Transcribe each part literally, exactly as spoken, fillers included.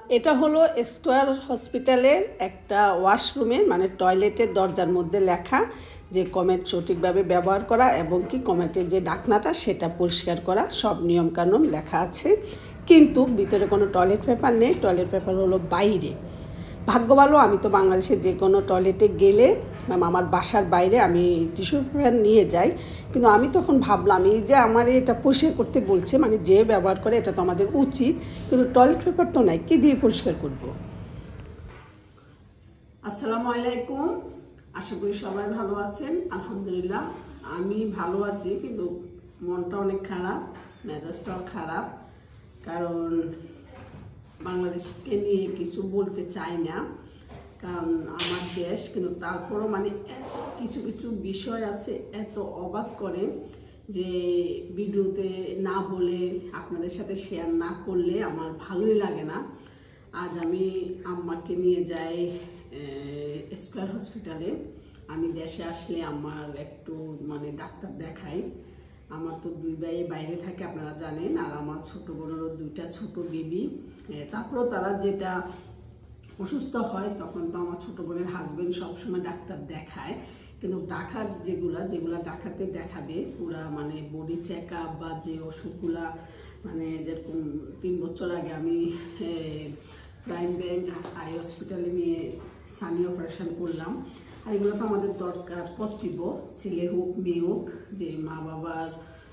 এটা হলো স্কয়ার হসপিটালের একটা ওয়াশরুমের মানে টয়লেটের দরজার মধ্যে লেখা যে কমেট সঠিকভাবে ব্যবহার করা এবং কি কমেটের যে ঢাকনাটা সেটা পরিষ্কার করা সব নিয়মকানুন লেখা আছে, কিন্তু ভিতরে কোনো টয়লেট পেপার নেই। টয়লেট পেপার হলো বাইরে। ভাগ্য ভালো, আমি তো বাংলাদেশে যে কোনো টয়লেটে গেলে আমার বাসার বাইরে আমি টিস্যু পেপার নিয়ে যাই, কিন্তু আমি তখন ভাবলাম এই যে আমার এটা পরিষ্কার করতে বলছে, মানে যে ব্যবহার করে এটা তো আমাদের উচিত, কিন্তু টয়লেট পেপার তো নাই, কী দিয়ে পরিষ্কার করব? আসসালামু আলাইকুম, আশা করি সবাই ভালো আছেন। আলহামদুলিল্লাহ আমি ভালো আছি, কিন্তু মনটা অনেক খারাপ, মেজাজটাও খারাপ, কারণ বাংলাদেশকে নিয়ে কিছু বলতে চাই না, কারণ আমার দেশ, কিন্তু তারপরও মানে কিছু কিছু বিষয় আছে এত অবাক করে যে ভিডিওতে না বলে আপনাদের সাথে শেয়ার না করলে আমার ভালোই লাগে না। আজ আমি আম্মাকে নিয়ে যাই স্কয়ার হসপিটালে। আমি দেশে আসলে আমার একটু মানে ডাক্তার দেখাই। আমার তো দুই ভাই বাইরে থাকে আপনারা জানেন, আর আমার ছোটো বোনেরও দুইটা ছোট বেবি। তারপরেও তারা যেটা অসুস্থ হয় তখন তো আমার ছোটো বোনের হাজব্যান্ড সবসময় ডাক্তার দেখায়, কিন্তু ডাকার যেগুলা যেগুলা ডাকাতে দেখাবে পুরা মানে বডি চেক আপ বা যে ওষুধগুলা, মানে যেরকম তিন বছর আগে আমি প্রাইম ব্যাংক আই হসপিটালে নিয়ে সানি অপারেশন করলাম, আর এগুলো তো আমাদের দরকার কর্তব্য, ছেলে হোক মেয়ে হোক, যে মা বাবার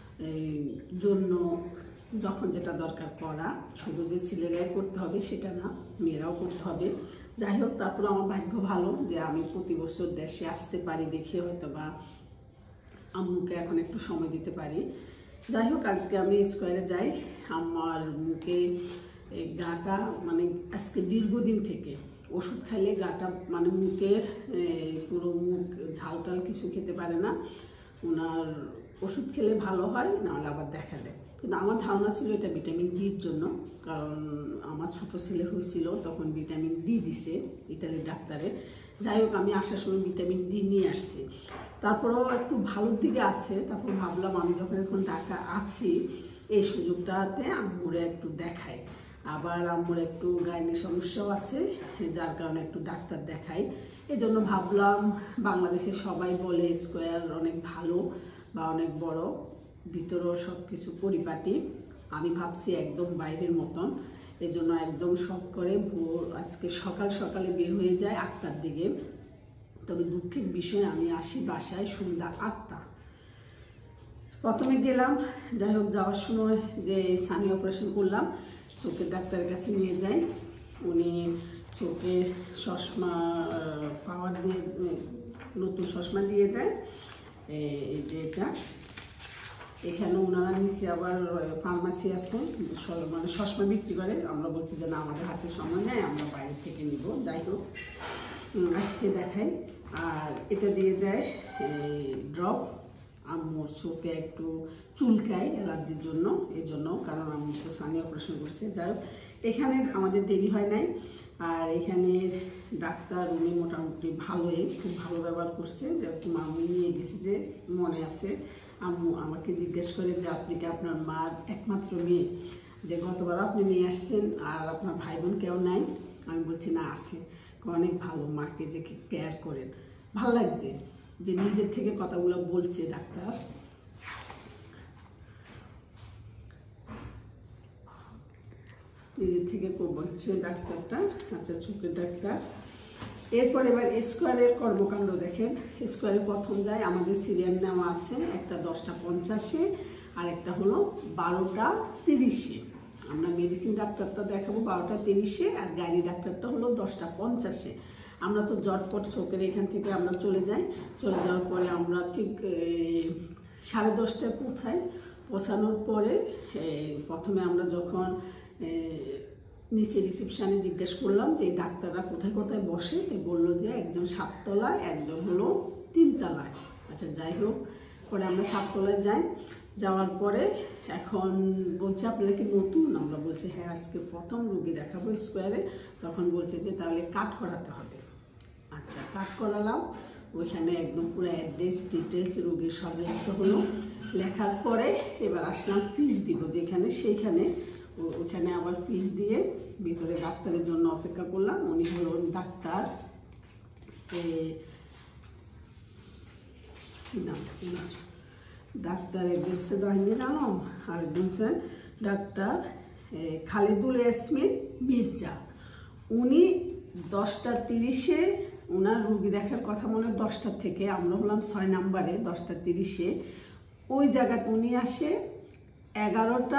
জন্য যখন যেটা দরকার করা, শুধু যে ছেলেরাই করতে হবে সেটা না, মেয়েরাও করতে হবে। যাই হোক, তারপরে আমার ভাগ্য ভালো যে আমি প্রতি বছর দেশে আসতে পারি, দেখে হয়তো বা আম্মুকে এখন একটু সময় দিতে পারি। যাই হোক, আজকে আমি স্কয়ারে যাই। আমার মুখে এই গাটা মানে আজকে দীর্ঘদিন থেকে ওষুধ খাইলে গাটা মানে মুখের পুরো মুখ ঝাল টাল কিছু খেতে পারে না। ওনার ওষুধ খেলে ভালো হয়, নাহলে আবার দেখা দেয়। কিন্তু আমার ধারণা ছিল এটা ভিটামিন ডির জন্য, কারণ আমার ছোটো ছেলে হয়েছিল তখন ভিটামিন ডি দিছে ইতালির ডাক্তারে। যাই হোক, আমি আসার সময় ভিটামিন ডি নিয়ে আসছি, তারপরেও একটু ভালোর দিকে আছে। তারপর ভাবলাম আমি যখন এখন ঢাকা আছি এই সুযোগটাতে আম্মুরে একটু দেখাই। আবার আম্মুর একটু গাইনি সমস্যাও আছে, যার কারণে একটু ডাক্তার দেখাই। এই জন্য ভাবলাম বাংলাদেশে সবাই বলে স্কয়ার অনেক ভালো বা অনেক বড়, ভিতরেও সব কিছু পরিপাটি। আমি ভাবছি একদম বাইরের মতন, এই জন্য একদম শখ করে ভোর আজকে সকাল সকালে বের হয়ে যায় আটটার দিকে। তবে দুঃখের বিষয় আমি আসি বাসায় সন্ধ্যা আটটা। প্রথমে গেলাম, যাই হোক যাওয়ার সময় যে সানি অপারেশন করলাম, চোখের ডাক্তারের কাছে নিয়ে যাই। উনি চোখের চশমা পাওয়ার দিয়ে নতুন চশমা দিয়ে দেয়। এই যে এটা এখানে ওনারা নিচে আবার ফার্মাসি আছে, মানে চশমা বিক্রি করে। আমরা বলছি যে না, আমাদের হাতে সময় নেই, আমরা বাইরে থেকে নিব। যাই হোক, আজকে দেখাই। আর এটা দিয়ে দেয় ড্রপ। আম্মুর চোখে একটু চুলকায় অ্যালার্জির জন্য, এই জন্য, কারণ আম্মু তো সানি অপারেশন করছে। যাই হোক, এখানে আমাদের দেরি হয় নাই। আর এখানের ডাক্তার উনি মোটামুটি ভালোই, খুব ভালো ব্যবহার করছে। যেরকম আমি নিয়ে গেছি, যে মনে আছে আম্মু আমাকে জিজ্ঞেস করে যে আপনি কি আপনার মার একমাত্র মেয়ে, যে গতবার আপনি নিয়ে আসছেন আর আপনার ভাই বোন কেউ নাই? আমি বলছি না আছে। অনেক ভালো, মাকে যে কেয়ার করেন। ভালো লাগছে যে নিজের থেকে কথাগুলো বলছে ডাক্তার। নিজের থেকে বলছে ডাক্তারটা। আচ্ছা, চোখের ডাক্তার। এরপর এবার স্কয়ারের কর্মকাণ্ড দেখেন। স্কয়ারে প্রথম যায়, আমাদের সিরিয়াল নেওয়া আছে, একটা দশটা পঞ্চাশে আর একটা হলো বারোটা তিরিশে। আমরা মেডিসিন ডাক্তারটা দেখাবো বারোটা তিরিশে, আর গাড়ি ডাক্তারটা হলো দশটা পঞ্চাশে। আমরা তো জটপট চোখের এখান থেকে আমরা চলে যাই। চলে যাওয়ার পরে আমরা ঠিক সাড়ে দশটায় পৌঁছাই। পৌঁছানোর পরে প্রথমে আমরা যখন নিচে রিসেপশানে জিজ্ঞেস করলাম যে ডাক্তাররা কোথায় কোথায় বসে, বললো যে একজন সাততলায়, একজন হলো তিনতলায়। আচ্ছা, যাই হোক, পরে আমরা সাততলায় যাই। যাওয়ার পরে এখন বলছে আপনারা কি নতুন? আমরা বলছি হ্যাঁ, আজকে প্রথম রুগী দেখাবো স্কয়ারে। তখন বলছে যে তাহলে কাট করাতে হবে। আচ্ছা, কাট করালাম। ওইখানে একদম পুরো অ্যাড্রেস ডিটেলস রুগীর সব লিখতে হলো। লেখার পরে এবার আসলাম ফিস দিব যেখানে, সেইখানে ওখানে আবার ফিস দিয়ে ভিতরে ডাক্তারের জন্য অপেক্ষা করলাম। উনি হলেন ডাক্তার ডাক্তার একজন হচ্ছে জাহাঙ্গীর আলম, আর একজন হচ্ছে ডাক্তার খালেদুল ইয়াসমিন মির্জা। উনি দশটা তিরিশে ওনার রুগী দেখার কথা মনে হয় দশটার থেকে, আমরা হলাম ছয় নাম্বারে দশটা তিরিশে। ওই জায়গাতে উনি আসে এগারোটা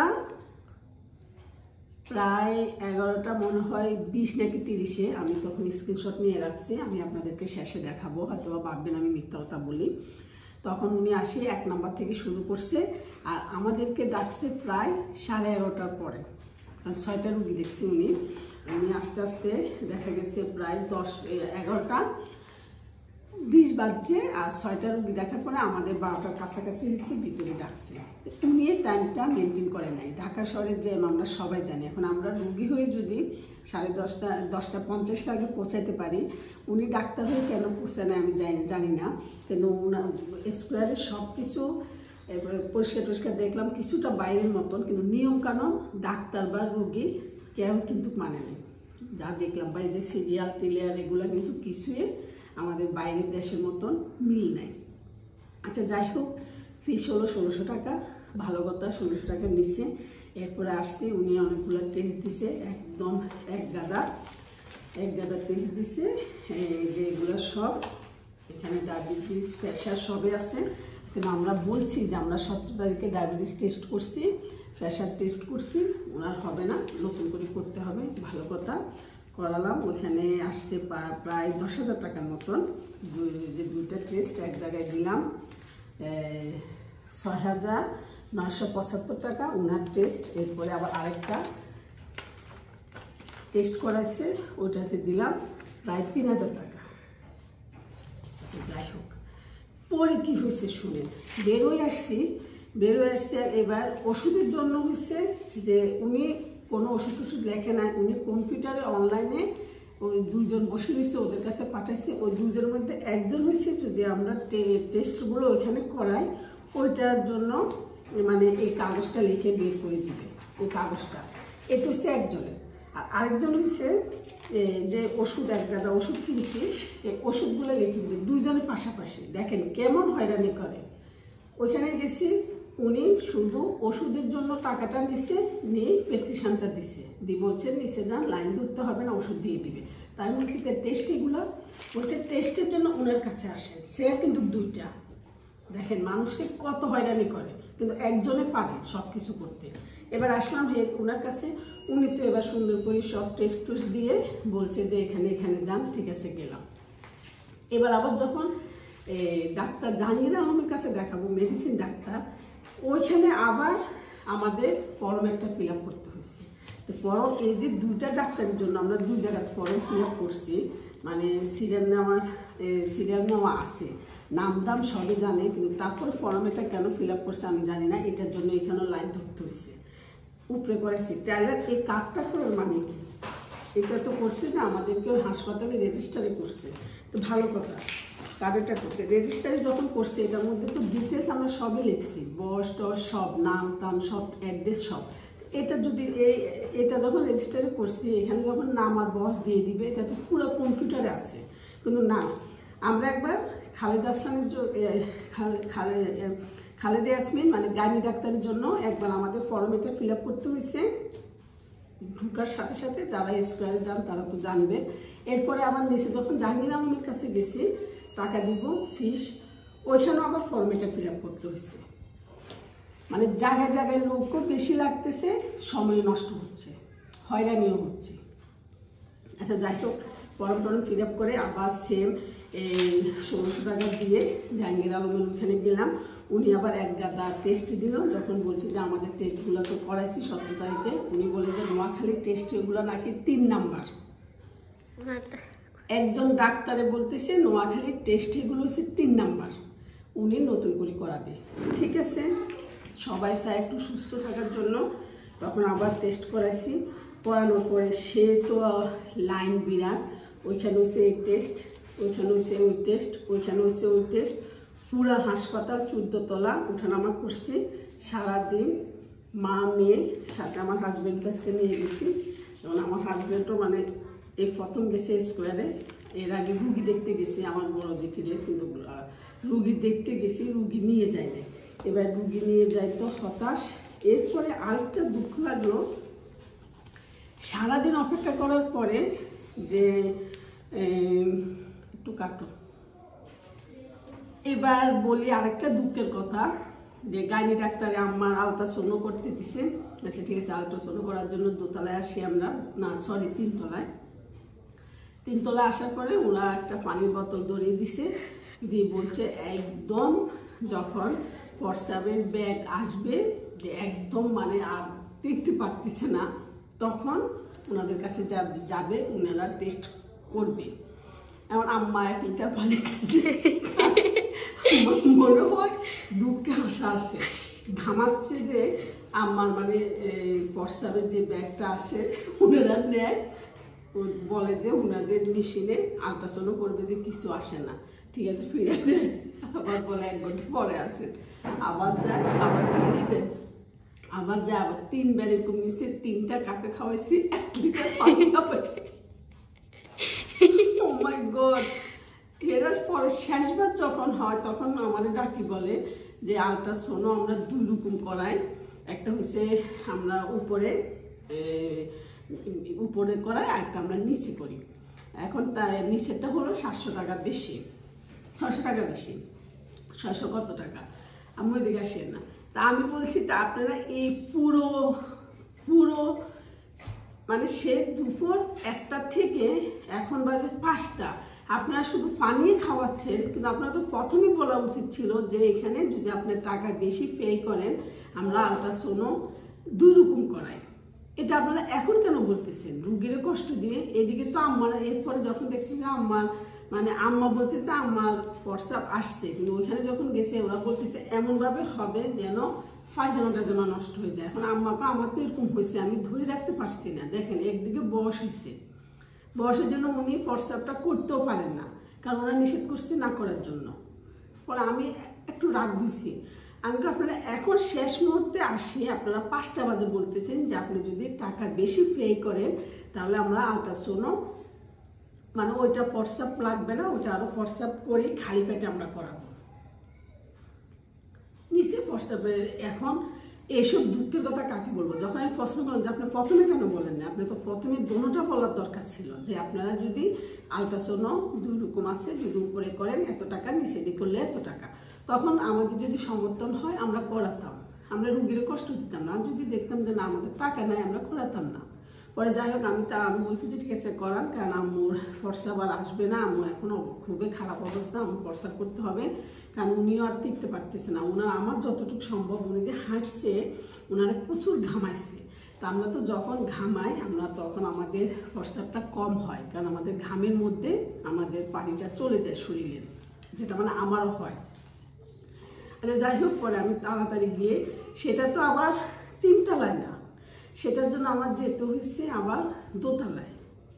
প্রায় এগারোটা মনে হয় বিশ নাকি তিরিশে। আমি তখন স্ক্রিনশট নিয়ে রাখছি, আমি আপনাদেরকে শেষে দেখাবো, হয়তো বা ভাববেন আমি মিথ্যা কথা বলি। তখন উনি আসে এক নাম্বার থেকে শুরু করছে, আর আমাদেরকে ডাকছে প্রায় সাড়ে এগারোটার পরে, কারণ ছয়টা রুগী দেখছি উনি। উনি আস্তে আস্তে দেখা গেছে প্রায় দশ এগারোটা বিশ বাজছে, আর ছয়টা রুগী দেখার পরে আমাদের বারোটার কাছাকাছি হচ্ছে ভিতরে ডাকছে। উনি এই টাইমটা মেনটেন করে নাই। ঢাকা শহরের যে আমরা সবাই জানি, এখন আমরা রুগী হয়ে যদি সাড়ে দশটা দশটা পঞ্চাশটা আগে পৌঁছাইতে পারি, উনি ডাক্তার হয়ে কেন পৌঁছায় না আমি জানি জানি না। কিন্তু ওনার স্কোয়ারে সব কিছু পরিষ্কার টরিষ্কার দেখলাম, কিছুটা বাইরের মতন, কিন্তু নিয়মকানুন ডাক্তার বা রুগী কেউ কিন্তু মানে নেই। যা দেখলাম বা এই যে সিরিয়াল টিলিয়ার এগুলো কিন্তু কিছুই আমাদের বাইরের দেশের মতন মিল নাই। আচ্ছা যাই হোক, ফিস হলো ষোলোশো টাকা, ভালো কথা ষোলোশো টাকা নিচ্ছে। এরপরে আসছি, উনি অনেকগুলো টেস্ট দিছে, একদম এক গাদা এক গাদা টেস্ট দিছে। এই যে এগুলো সব এখানে ডায়াবেটিস প্রেশার সবই আছে, কিন্তু আমরা বলছি যে আমরা সতেরো তারিখে ডায়াবেটিস টেস্ট করছি, প্রেশার টেস্ট করছি, ওনার হবে না, নতুন করে করতে হবে। ভালো কথা করালাম। ওইখানে আসছে প্রায় দশ হাজার টাকার মতন, যে দুইটা টেস্ট এক জায়গায় দিলাম ছয় হাজার নয়শো পঁচাত্তর টাকা ওনার টেস্ট। এরপরে আবার আরেকটা টেস্ট করাইছে, ওইটাতে দিলাম প্রায় তিন হাজার টাকা। আচ্ছা যাই হোক, পরে কী হয়েছে শুনেন। বেরোয় আসছি বেরোয় আসছে আর এবার ওষুধের জন্য হয়েছে যে উনি কোনো ওষুধ টষুধ লেখে না, উনি কম্পিউটারে অনলাইনে ওই দুইজন বসে রয়েছে, ওদের কাছে পাঠাইছে। ওই দুজনের মধ্যে একজন হয়েছে যদি আমরা টেস্টগুলো ওইখানে করাই, ওইটার জন্য মানে এই কাগজটা লিখে বের করে দিবে, এই কাগজটা। এটা হচ্ছে একজনের। আর আরেকজন হচ্ছে যে ওষুধ এক গাদা ওষুধ কিনছি, এই ওষুধগুলো লিখে দিবে দুইজনের পাশাপাশি। দেখেন কেমন হয়রানি করে। ওইখানে গেছি, উনি শুধু ওষুধের জন্য টাকাটা নিছে, নিয়ে প্রেসক্রিপশনটা দিছে, দিয়ে বলছে নিচে যান, লাইন ধরতে হবে না, ওষুধ দিয়ে দিবে। তাই বলছি টেস্ট এগুলো বলছে টেস্টের জন্য ওনার কাছে আসেন। সে কিন্তু দুইটা, দেখেন মানুষকে কত হয়রানি করে, কিন্তু একজনে পারে সব কিছু করতে। এবার আসলাম হে ওনার কাছে, উনি তো এবার সুন্দর করে সব টেস্ট টুস্ট দিয়ে বলছে যে এখানে এখানে যান, ঠিক আছে গেলাম। এবার আবার যখন ডাক্তার জাহাঙ্গীর আলমের কাছে দেখাবো, মেডিসিন ডাক্তার, ওইখানে আবার আমাদের ফর্ম একটা ফিল আপ করতে হয়েছে। তো ফর্ম এই যে দুইটা ডাক্তারের জন্য আমরা দুই জায়গায় ফর্ম ফিল আপ করছি, মানে সিরিয়াল নেওয়ার সিরিয়াল নেওয়া আছে, নাম দাম সবই জানে, কিন্তু তারপর ফর্ম এটা কেন ফিল আপ করছে আমি জানি না। এটার জন্য এখানেও লাইন ধরতে হয়েছে, উপরে করেছি। তাহলে এই কার্ডটা করার মানে কি? এটা তো করছে যে আমাদেরকেও হাসপাতালে রেজিস্টারে করছে, তো ভালো কথা। কার্ডটা করতে রেজিস্টারে যখন করছে, এটার মধ্যে তো ডিটেলস আমরা সবই লিখছি, বয়স টস সব, নাম টাম সব, অ্যাড্রেস সব। এটা যদি এই এটা যখন রেজিস্টারে করছি, এখানে যখন নাম আর বয়স দিয়ে দিবে, এটা তো পুরো কম্পিউটারে আছে। কিন্তু না, আমরা একবার খালেদা হাসানের খালেদা ইয়াসমিন মানে গাইনি ডাক্তারের জন্য একবার আমাদের ফর্ম এটা ফিল আপ করতে হয়েছে। ঢুকার সাথে সাথে যারা স্কোয়ারে যান তারা তো জানবে। এরপরে আবার নিচে যখন জাহাঙ্গীর আলমের কাছে গেছি, টাকা দিব ফিস, ওইখানেও আবার ফর্ম এটা ফিল আপ করতে হয়েছে। মানে জায়গায় জায়গায় লোকও বেশি লাগতেছে, সময় নষ্ট হচ্ছে, হয়রানিও হচ্ছে। আচ্ছা যাই হোক, ফর্ম টর্ম ফিল আপ করে আবার সেম এই ষোলোশো টাকা দিয়ে জাহাঙ্গীর আলমের ওইখানে গেলাম। উনি আবার এক গাদা টেস্ট দিল। যখন বলছে যে আমাদের টেস্টগুলো তো করাইছি সতেরো তারিখে, উনি বলে যে নোয়াখালীর টেস্ট এগুলো নাকি তিন নাম্বার। একজন ডাক্তারে বলতেছে নোয়াখালীর টেস্ট এগুলো হচ্ছে তিন নাম্বার, উনি নতুন করে করাবে। ঠিক আছে, সবাই চায় একটু সুস্থ থাকার জন্য। তখন আবার টেস্ট করাইছি, করানোর পরে সে তো লাইন বিরাট, ওইখানে হচ্ছে এই টেস্ট, ওইখানে হচ্ছে ওই টেস্ট, ওইখানে হচ্ছে ওই টেস্ট, পুরা হাসপাতাল চোদ্দতলা উঠানামা করছি সারাদিন। মা মেয়ে সাথে আমার হাজব্যান্ড কাছকে নিয়ে গেছি, এবং আমার হাজব্যান্ডও মানে এই প্রথম গেছে স্কোয়ারে, এর আগে রুগী দেখতে গেছি আমার বড় জেঠিরে, কিন্তু রুগী দেখতে গেছি রুগী নিয়ে যায় না, এবার রুগী নিয়ে যায় তো হতাশ। এরপরে আরেকটা দুঃখ লাগলো, সারাদিন অপেক্ষা করার পরে যে একটু কাটো, এবার বলি আরেকটা দুঃখের কথা, যে গাইনি ডাক্তারে আমার আলট্রাসাউন্ড করতে দিছে। আচ্ছা ঠিক আছে, আলট্রাসাউন্ড করার জন্য দোতলায় আসি আমরা, না সরি তিনতলায়। তিনতলায় আসার পরে ওরা একটা পানির বোতল ধরিয়ে দিছে, দিয়ে বলছে একদম যখন প্রস্রাবের ব্যাগ আসবে, যে একদম মানে আর দেখতে পারতেছে না, তখন ওনাদের কাছে যাবে, ওনারা টেস্ট করবে। এমন আম্মা এক লিটার পানি খাচ্ছে, মনে হয় দুঃখে হাসা আসে, ঘামাচ্ছে যে আমার মানে প্রস্রাবের যে ব্যাগটা আসে ওনারা নেয়, বলে যে ওনাদের মেশিনে আলট্রাসাউন্ড করবে, যে কিছু আসে না, ঠিক আছে ফিরে দেয়, আবার বলে এক ঘন্টা পরে আসে, আবার যায় আবার ফিরে দেয়, আবার যায়, আবার তিনবার এরকম মিশে তিনটা কাপে খাওয়াইছি, এক লিটার পানি খাওয়াইছি। Oh my God. এরা পরে শেষবার যখন হয় তখন আমাদের ডাকি বলে যে আলট্রাসাউন্ড আমরা দুই রকম করাই, একটা হচ্ছে আমরা উপরে উপরে করাই, আরেকটা আমরা নিচে করি। এখন তাই নিচেরটা হলো সাতশো টাকা বেশি, ছশো টাকা বেশি, ছশো কত টাকা, আমি ওইদিকে আসি না। তা আমি বলছি তা আপনারা এই পুরো পুরো মানে সে দুপুর একটা থেকে এখন বাজে পাঁচটা, আপনারা শুধু পানি খাওয়াচ্ছেন, কিন্তু আপনারা তো প্রথমেই বলা উচিত ছিল যে এখানে যদি আপনার টাকা বেশি পে করেন আমরা আলট্রাসাউন্ড দুই রকম করাই। এটা আপনারা এখন কেন বলতেছেন রুগীরে কষ্ট দিয়ে? এদিকে তো আম্মারা এরপরে যখন দেখছি যে আম্মার মানে আম্মা বলতেছে আমার প্রস্রাব আসছে, কিন্তু ওইখানে যখন গেছে ওরা বলতেছে এমনভাবে হবে যেন ফাইজামাটা যেন নষ্ট হয়ে যায়। এখন আম্মাকে আমার তো এরকম হয়েছে, আমি ধরে রাখতে পারছি না। দেখেন একদিকে বয়স হয়েছে, বয়সের জন্য উনি প্রস্রাবটা করতেও পারেন না, কারণ ওরা নিষেধ করছে না করার জন্য। পরে আমি একটু রাগ হয়েছি, আমি তো আপনারা এখন শেষ মুহূর্তে আসি আপনারা পাঁচটা বাজে বলতেছেন যে আপনি যদি টাকা বেশি পে করেন তাহলে আমরা আলট্রাসাউন্ড মানে ওইটা প্রস্রাব লাগবে না, ওইটা আরো প্রস্রাব করেই খালি পেটে আমরা করাবো নিচে প্রস্রাবের। এখন এইসব দুঃখের কথা কাকে বলবো? যখন আমি প্রশ্ন করলাম যে আপনি প্রথমে কেন বলেন না, আপনি তো প্রথমে দোনোটা বলার দরকার ছিল যে আপনারা যদি আলট্রাসাউন্ড দুই রকম আছে, যদি উপরে করেন এত টাকা, নিচে দিয়ে করলে এত টাকা, তখন আমাদের যদি সমর্থন হয় আমরা করাতাম, আমরা রুগীর কষ্ট দিতাম না। যদি দেখতাম যে না আমাদের টাকা নাই আমরা করাতাম না। পরে যাই হোক আমি তা আমি বলছি যে ঠিক আছে করান, কারণ আম্মুর প্রস্রাব আর আসবে না, আম্মু এখনও খুবই খারাপ অবস্থা, আম্মু প্রস্রাব করতে হবে, কারণ উনিও আর টিকতে পারতেছে না। ওনার আমার যতটুকু সম্ভব উনি যে হাঁটছে ওনারা প্রচুর ঘামাইছে, তা আমরা তো যখন ঘামাই আমরা তখন আমাদের প্রস্রাবটা কম হয়, কারণ আমাদের ঘামের মধ্যে আমাদের পানিটা চলে যায় শরীরের, যেটা মানে আমারও হয়। আচ্ছা যাই হোক, পরে আমি তাড়াতাড়ি গিয়ে সেটা তো আবার তিনতলায় না, সেটার জন্য আমার যেতে হয়েছে আবার দোতলায়।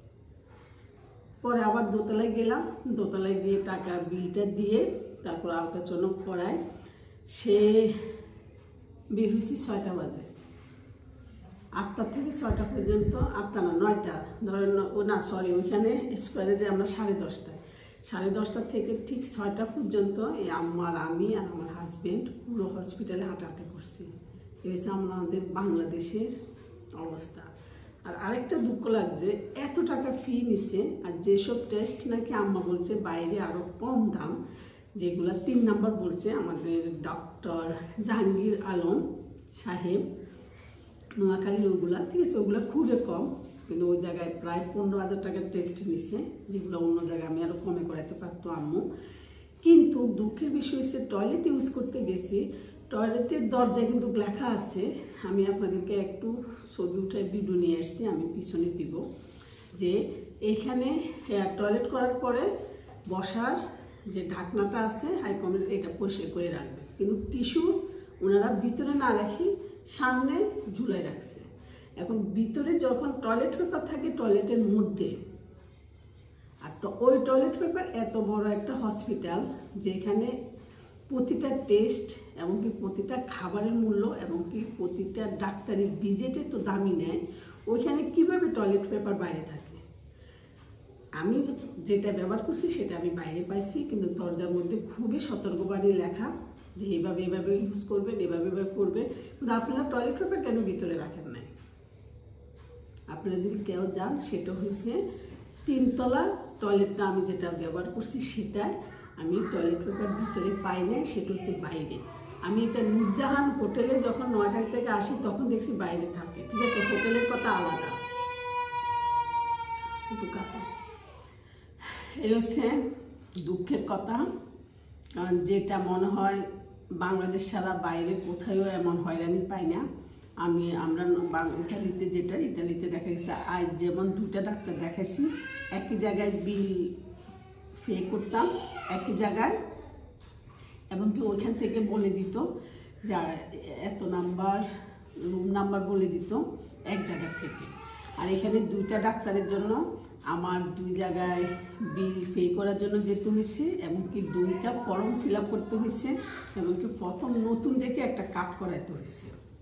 পরে আবার দোতলায় গেলাম, দোতলায় গিয়ে টাকা বিলটা দিয়ে তারপর আলট্রাসাউন্ড করায়। সে বের হয়েছি ছয়টা বাজে, আটটা থেকে ছয়টা পর্যন্ত, আটটা না নয়টা ধরেন, ও না সরি ওইখানে স্কোয়ারে যে আমরা সাড়ে দশটায়, সাড়ে দশটা থেকে ঠিক ছয়টা পর্যন্ত এই আম্মার আমি আর আমার হাজব্যান্ড পুরো হসপিটালে হাঁটাহাঁটি করছি। এই হচ্ছে আমাদের বাংলাদেশের অবস্থা। আর আরেকটা দুঃখ লাগছে, এত টাকা ফি নিছে, আর যেসব টেস্ট নাকি আম্মা বলছে বাইরে আরও কম দাম, যেগুলো তিন নাম্বার বলছে আমাদের ডক্টর জাহাঙ্গীর আলম সাহেব নোয়াখালীর, ওগুলা ঠিক আছে ওগুলো খুবই কম, কিন্তু ওই জায়গায় প্রায় পনেরো হাজার টাকার টেস্ট নিছে, যেগুলো অন্য জায়গায় আমি আরও কমে করাতে পারতো আম্মু। কিন্তু দুঃখের বিষয় হচ্ছে টয়লেট ইউজ করতে গেছি, টয়লেটের দরজায় কিন্তু লেখা আছে, আমি আপনাদেরকে একটু ছবি উঠে ভিডিও নিয়ে আসছি, আমি পিছনে দিব, যে এইখানে টয়লেট করার পরে বসার যে ঢাকনাটা আছে হাইকমেন্ট এটা পরিষ্কার করে রাখবে, কিন্তু টিস্যু ওনারা ভিতরে না রাখি সামনে ঝুলাই রাখছে। এখন ভিতরে যখন টয়লেট পেপার থাকে টয়লেটের মধ্যে, আর তো ওই টয়লেট পেপার এত বড় একটা হসপিটাল যেখানে প্রতিটা টেস্ট এমনকি প্রতিটা খাবারের মূল্য এমনকি প্রতিটা ডাক্তারের ভিজিটে তো দামি নেয়, ওইখানে কিভাবে টয়লেট পেপার বাইরে থাকে। আমি যেটা ব্যবহার করছি সেটা আমি বাইরে পাইছি, কিন্তু দরজার মধ্যে খুবই সতর্কবাণী লেখা যে এইভাবে এভাবে ইউজ করবেন, এভাবে এভাবে করবেন। কিন্তু আপনারা টয়লেট পেপার কেন ভিতরে রাখেন নাই? আপনারা যদি কেউ যান, সেটা হচ্ছে তিনতলা টয়লেটটা আমি যেটা ব্যবহার করছি সেটাই আমি টয়লেট পেপার ভিতরে পাই নাই, সেটা হচ্ছে বাইরে। আমি এটা নূরজাহান হোটেলে যখন নয়টা থেকে আসি তখন দেখছি বাইরে থাকে, ঠিক আছে, হোটেলের কথা আলাদা। এই হচ্ছে দুঃখের কথা, কারণ যেটা মনে হয় বাংলাদেশ ছাড়া বাইরে কোথাও এমন হয়রানি পাই না। আমি আমরা ইতালিতে যেটা ইতালিতে দেখা গেছে আজ যেমন দুটা ডাক্তার দেখাইছি, একই জায়গায় বিল পে করতাম একই জায়গায়, এমনকি ওইখান থেকে বলে দিত যা এত নাম্বার রুম নাম্বার বলে দিত এক জায়গার থেকে। আর এখানে দুইটা ডাক্তারের জন্য আমার দুই জায়গায় বিল পে করার জন্য যেতে হয়েছে, এমনকি দুইটা ফর্ম ফিল আপ করতে হয়েছে, এমনকি প্রথম নতুন দেখে একটা কাট করাইতে হয়েছে।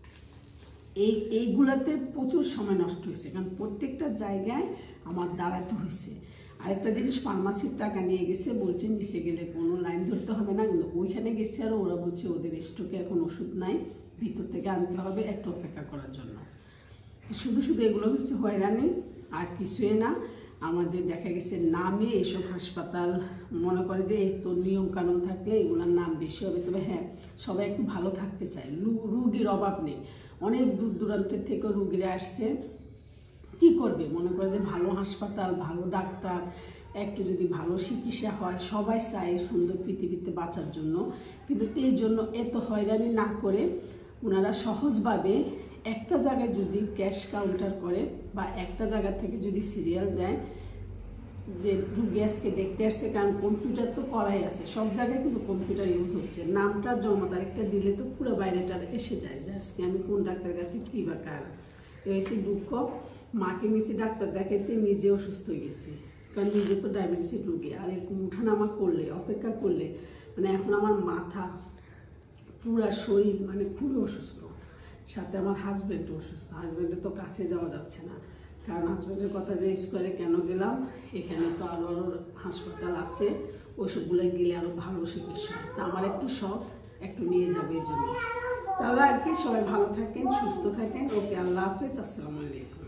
এই এইগুলাতে প্রচুর সময় নষ্ট হয়েছে, কারণ প্রত্যেকটা জায়গায় আমার দাঁড়াতে হয়েছে। আরেকটা জিনিস, ফার্মাসির টাকা নিয়ে গেছে, বলছে নিচে গেলে কোনো লাইন ধরতে হবে না, কিন্তু ওইখানে গেছে আর ওরা বলছে ওদের স্টকে এখন ওষুধ নাই, ভিতর থেকে আনতে হবে একটু অপেক্ষা করার জন্য। শুধু শুধু এগুলো হচ্ছে হয়রানি, আর কিছুই না। আমাদের দেখা গেছে নামে এইসব হাসপাতাল মনে করে যে এই তো নিয়ম কানুন থাকলে এগুলোর নাম বেশি হবে, তবে হ্যাঁ সবাই একটু ভালো থাকতে চায়, রুগীর অভাব নেই, অনেক দূর দূরান্তের থেকে রুগীরা আসছে, কি করবে, মনে করে যে ভালো হাসপাতাল, ভালো ডাক্তার, একটু যদি ভালো চিকিৎসা হয়, সবাই চায় সুন্দর পৃথিবীতে বাঁচার জন্য। কিন্তু এই জন্য এত হয়রানি না করে ওনারা সহজভাবে একটা জায়গায় যদি ক্যাশ কাউন্টার করে বা একটা জায়গা থেকে যদি সিরিয়াল দেয় যে রুগী আজকে দেখতে আসছে, কারণ কম্পিউটার তো করাই আছে, সব জায়গায় কিন্তু কম্পিউটার ইউজ হচ্ছে, নামটা জমা তারিখটা দিলে তো পুরো বাইরেটা এসে যায় যে আজকে আমি কোন ডাক্তারের কাছে কী বা কার। এসে দুঃখ, মাকে নিচে ডাক্তার দেখাইতে নিজে অসুস্থ হয়ে গেছি, কারণ নিজে তো ডায়াবেটিসের রুগী, আর এরকম উঠানামা করলে অপেক্ষা করলে মানে এখন আমার মাথা পুরা শরীর মানে খুবই অসুস্থ, সাথে আমার হাজব্যান্ডও অসুস্থ। হাজব্যান্ডের তো কাছে যাওয়া যাচ্ছে না, কারণ হাজব্যান্ডের কথা যে স্কোয়ারে কেন গেলাম, এখানে তো আরও আরও হাসপাতাল আছে, ওইসবগুলোয় গেলে আরও ভালো চিকিৎসা। তা আমার একটু শখ, একটু নিয়ে যাবে এই জন্য। তাহলে আর কি, সবাই ভালো থাকেন, সুস্থ থাকেন। ওকে, আল্লাহ হাফেজ, আসসালামু আলাইকুম।